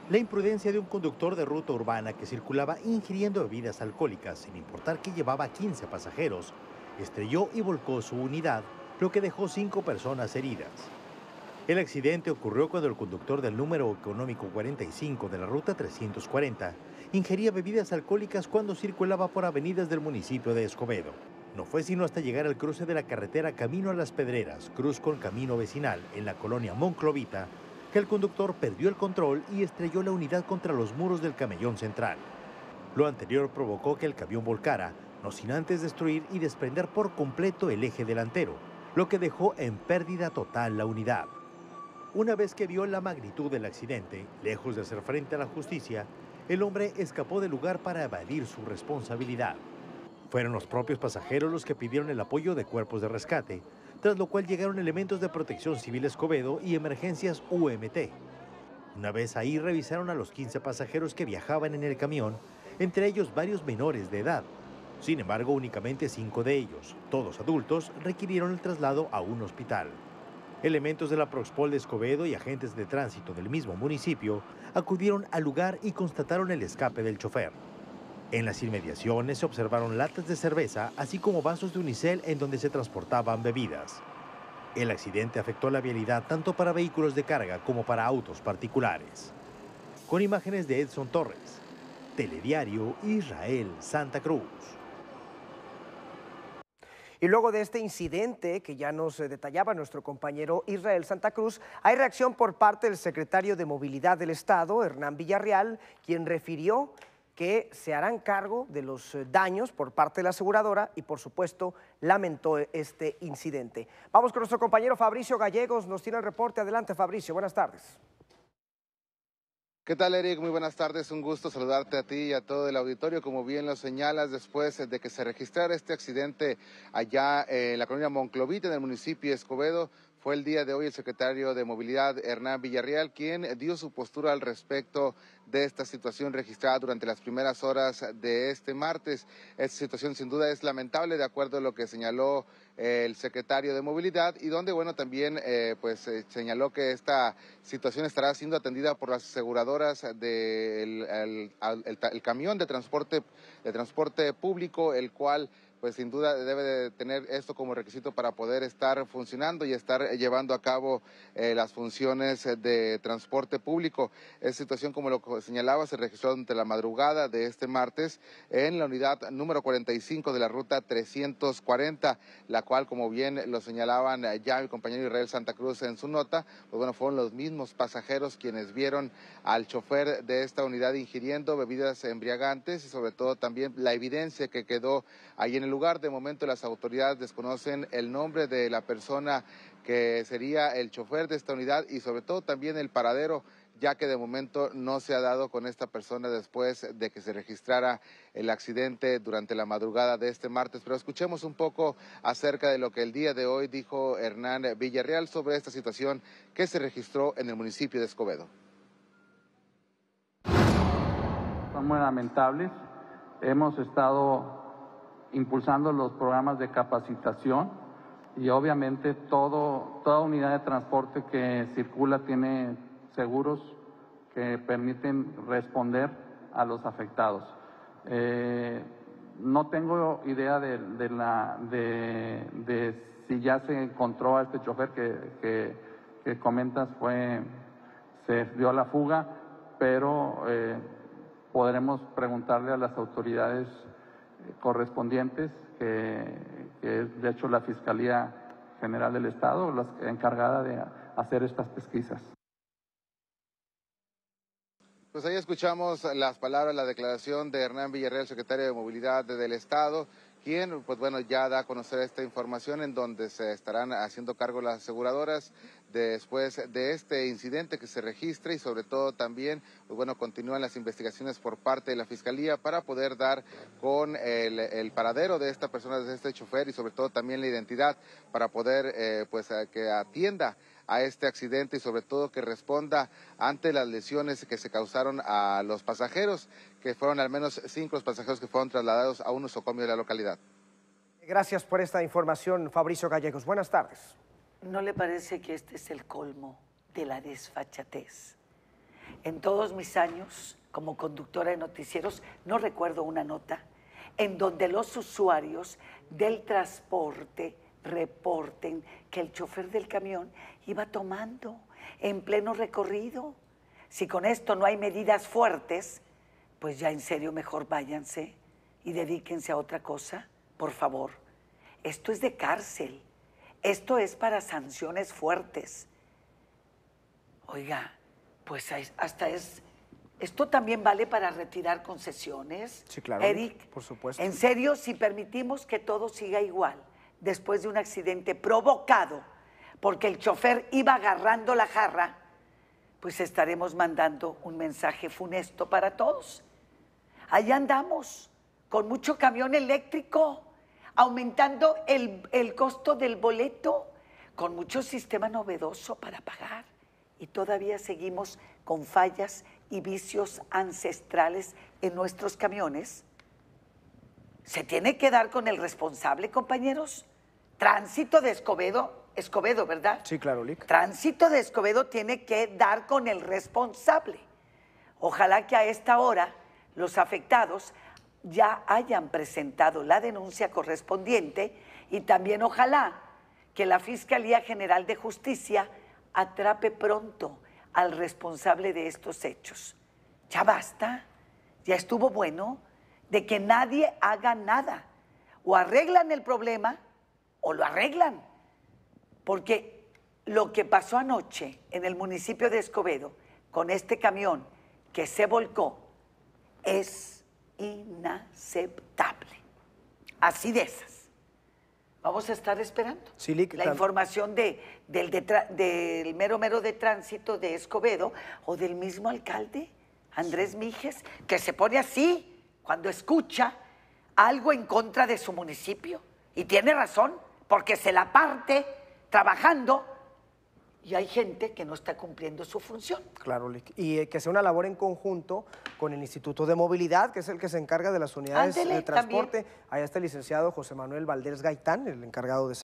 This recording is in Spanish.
La imprudencia de un conductor de ruta urbana que circulaba ingiriendo bebidas alcohólicas sin importar que llevaba 15 pasajeros, estrelló y volcó su unidad, lo que dejó 5 personas heridas. El accidente ocurrió cuando el conductor del número económico 45 de la ruta 340 ingería bebidas alcohólicas cuando circulaba por avenidas del municipio de Escobedo. No fue sino hasta llegar al cruce de la carretera Camino a las Pedreras, cruz con camino vecinal en la colonia Monclovita, que el conductor perdió el control y estrelló la unidad contra los muros del camellón central. Lo anterior provocó que el camión volcara, no sin antes destruir y desprender por completo el eje delantero, lo que dejó en pérdida total la unidad. Una vez que vio la magnitud del accidente, lejos de hacer frente a la justicia, el hombre escapó del lugar para evadir su responsabilidad. Fueron los propios pasajeros los que pidieron el apoyo de cuerpos de rescate, tras lo cual llegaron elementos de Protección Civil Escobedo y Emergencias UMT. Una vez ahí revisaron a los 15 pasajeros que viajaban en el camión, entre ellos varios menores de edad. Sin embargo, únicamente 5 de ellos, todos adultos, requirieron el traslado a un hospital. Elementos de la Proxpol de Escobedo y agentes de tránsito del mismo municipio acudieron al lugar y constataron el escape del chofer. En las inmediaciones se observaron latas de cerveza, así como vasos de unicel en donde se transportaban bebidas. El accidente afectó la vialidad tanto para vehículos de carga como para autos particulares. Con imágenes de Edson Torres, Telediario Israel Santa Cruz. Y luego de este incidente que ya nos detallaba nuestro compañero Israel Santa Cruz, hay reacción por parte del secretario de Movilidad del Estado, Hernán Villarreal, quien refirió que se harán cargo de los daños por parte de la aseguradora y, por supuesto, lamentó este incidente. Vamos con nuestro compañero Fabricio Gallegos, nos tiene el reporte. Adelante, Fabricio, buenas tardes. ¿Qué tal, Eric? Muy buenas tardes, un gusto saludarte a ti y a todo el auditorio. Como bien lo señalas, después de que se registrara este accidente allá en la colonia Monclovita, en el municipio de Escobedo, fue el día de hoy el secretario de Movilidad, Hernán Villarreal, quien dio su postura al respecto de esta situación registrada durante las primeras horas de este martes. Esta situación sin duda es lamentable, de acuerdo a lo que señaló el secretario de Movilidad, y donde, bueno, también señaló que esta situación estará siendo atendida por las aseguradoras del el camión de transporte público, el cual pues sin duda debe de tener esto como requisito para poder estar funcionando y estar llevando a cabo las funciones de transporte público. Esta situación, como lo señalaba, se registró durante la madrugada de este martes en la unidad número 45 de la ruta 340, la cual, como bien lo señalaban ya mi compañero Israel Santa Cruz en su nota, pues bueno, fueron los mismos pasajeros quienes vieron al chofer de esta unidad ingiriendo bebidas embriagantes y sobre todo también la evidencia que quedó ahí en el lugar. De momento las autoridades desconocen el nombre de la persona que sería el chofer de esta unidad y sobre todo también el paradero, ya que de momento no se ha dado con esta persona después de que se registrara el accidente durante la madrugada de este martes. Pero escuchemos un poco acerca de lo que el día de hoy dijo Hernán Villarreal sobre esta situación que se registró en el municipio de Escobedo. Son muy lamentables. Hemos estado impulsando los programas de capacitación y obviamente toda unidad de transporte que circula tiene seguros que permiten responder a los afectados. No tengo idea de si ya se encontró a este chofer que comentas, se dio a la fuga, pero podremos preguntarle a las autoridades correspondientes, que es de hecho la Fiscalía General del Estado, la encargada de hacer estas pesquisas. Pues ahí escuchamos las palabras, la declaración de Hernán Villarreal, secretario de Movilidad del Estado, quien, pues bueno, ya da a conocer esta información en donde se estarán haciendo cargo las aseguradoras después de este incidente que se registre y sobre todo también, pues bueno, continúan las investigaciones por parte de la Fiscalía para poder dar con el paradero de esta persona, de este chofer y sobre todo también la identidad para poder, que atienda a este accidente y sobre todo que responda ante las lesiones que se causaron a los pasajeros, que fueron al menos 5 los pasajeros que fueron trasladados a un nosocomio de la localidad. Gracias por esta información, Fabricio Gallegos. Buenas tardes. ¿No le parece que este es el colmo de la desfachatez? En todos mis años como conductora de noticieros, no recuerdo una nota en donde los usuarios del transporte reporten que el chofer del camión iba tomando en pleno recorrido. Si con esto no hay medidas fuertes, pues ya en serio mejor váyanse y dedíquense a otra cosa, por favor. Esto es de cárcel, esto es para sanciones fuertes. Oiga, pues esto también vale para retirar concesiones. Sí, claro, Eric, por supuesto. En serio, si permitimos que todo siga igual, después de un accidente provocado porque el chofer iba agarrando la jarra, pues estaremos mandando un mensaje funesto para todos. Allá andamos, con mucho camión eléctrico, aumentando el costo del boleto, con mucho sistema novedoso para pagar. Y todavía seguimos con fallas y vicios ancestrales en nuestros camiones. ¿Se tiene que dar con el responsable, compañeros? Tránsito de Escobedo, ¿verdad? Sí, claro, Lic. Tránsito de Escobedo tiene que dar con el responsable. Ojalá que a esta hora los afectados ya hayan presentado la denuncia correspondiente y también ojalá que la Fiscalía General de Justicia atrape pronto al responsable de estos hechos. Ya basta, ya estuvo bueno de que nadie haga nada. O arreglan el problema o lo arreglan. Porque lo que pasó anoche en el municipio de Escobedo con este camión que se volcó es inaceptable. Así de esas. Vamos a estar esperando Sí, Lic, la información del mero de tránsito de Escobedo o del mismo alcalde, Andrés Mijes, que se pone así cuando escucha algo en contra de su municipio. Y tiene razón, porque se la parte trabajando y hay gente que no está cumpliendo su función. Claro, Lic. Y que sea una labor en conjunto con el Instituto de Movilidad, que es el que se encarga de las unidades Ándele, de transporte. también. Allá está el licenciado José Manuel Valdés Gaitán, el encargado de